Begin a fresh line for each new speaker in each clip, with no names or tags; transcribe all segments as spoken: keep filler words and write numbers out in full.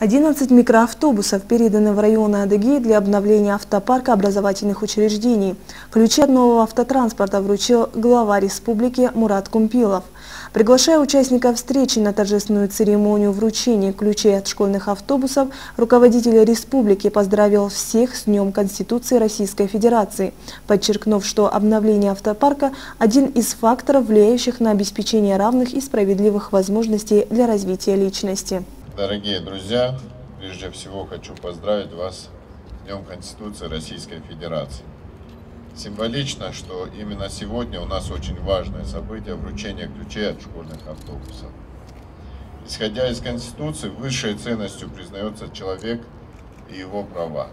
одиннадцать микроавтобусов переданы в районы Адыгеи для обновления автопарка образовательных учреждений. Ключи от нового автотранспорта вручил глава республики Мурат Кумпилов. Приглашая участников встречи на торжественную церемонию вручения ключей от школьных автобусов, руководитель республики поздравил всех с Днем Конституции Российской Федерации, подчеркнув, что обновление автопарка – один из факторов, влияющих на обеспечение равных и справедливых возможностей для развития личности.
Дорогие друзья, прежде всего хочу поздравить вас с Днем Конституции Российской Федерации. Символично, что именно сегодня у нас очень важное событие – вручение ключей от школьных автобусов. Исходя из Конституции, высшей ценностью признается человек и его права.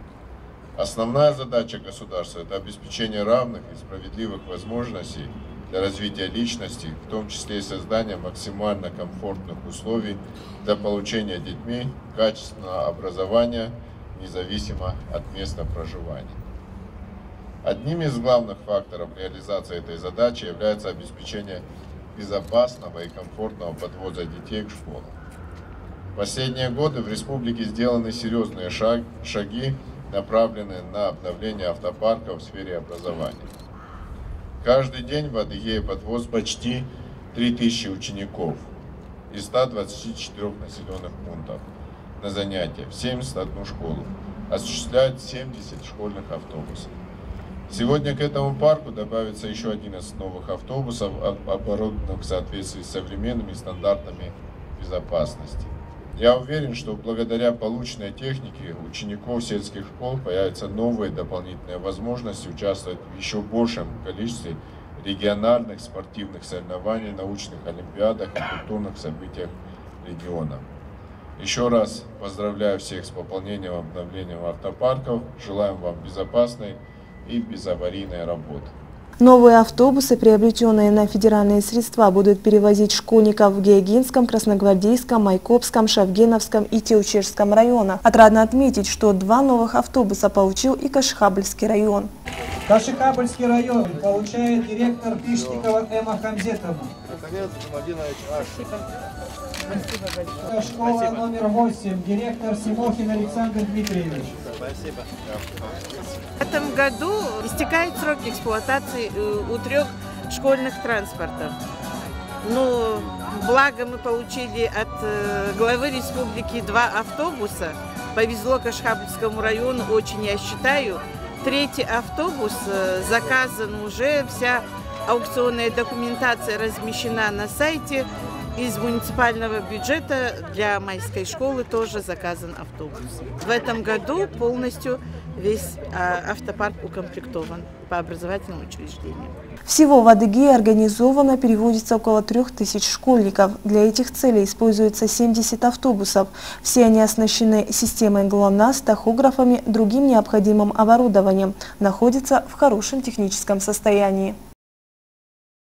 Основная задача государства – это обеспечение равных и справедливых возможностей для развития личности, в том числе и создание максимально комфортных условий для получения детьми качественного образования, независимо от места проживания. Одним из главных факторов реализации этой задачи является обеспечение безопасного и комфортного подвоза детей к школам. В последние годы в республике сделаны серьезные шаг, шаги, направленные на обновление автопарка в сфере образования. Каждый день в Адыгее подвоз почти три тысячи учеников из ста двадцати четырёх населенных пунктов на занятия в семьдесят одну школу, осуществляют семьдесят школьных автобусов. Сегодня к этому парку добавится еще одиннадцать новых автобусов, оборудованных в соответствии с современными стандартами безопасности. Я уверен, что благодаря полученной технике у учеников сельских школ появятся новые дополнительные возможности участвовать в еще большем количестве региональных спортивных соревнований, научных олимпиадах и культурных событиях региона. Еще раз поздравляю всех с пополнением и обновлением автопарков. Желаем вам безопасной и безаварийной работы.
Новые автобусы, приобретенные на федеральные средства, будут перевозить школьников в Геогинском, Красногвардейском, Майкопском, Шавгеновском и Теучешском районах. Отрадно отметить, что два новых автобуса получил и Кашихабльский район.
Кашихабльский район получает директор Пиштикова Эмма Хамзетовна. Школа номер восемь, директор Симохин Александр Дмитриевич.
Спасибо. В этом году истекает срок эксплуатации у трех школьных транспортов. Но благо мы получили от главы республики два автобуса. Повезло Кашихабльскому району очень, я считаю. Третий автобус заказан уже, вся аукционная документация размещена на сайте. Из муниципального бюджета для майской школы тоже заказан автобус. В этом году полностью весь а, автопарк укомплектован по образовательным учреждениям.
Всего в Адыгее организованно переводится около трех тысяч школьников. Для этих целей используется семьдесят автобусов. Все они оснащены системой ГЛОНАСС, тахографами, другим необходимым оборудованием. Находятся в хорошем техническом состоянии.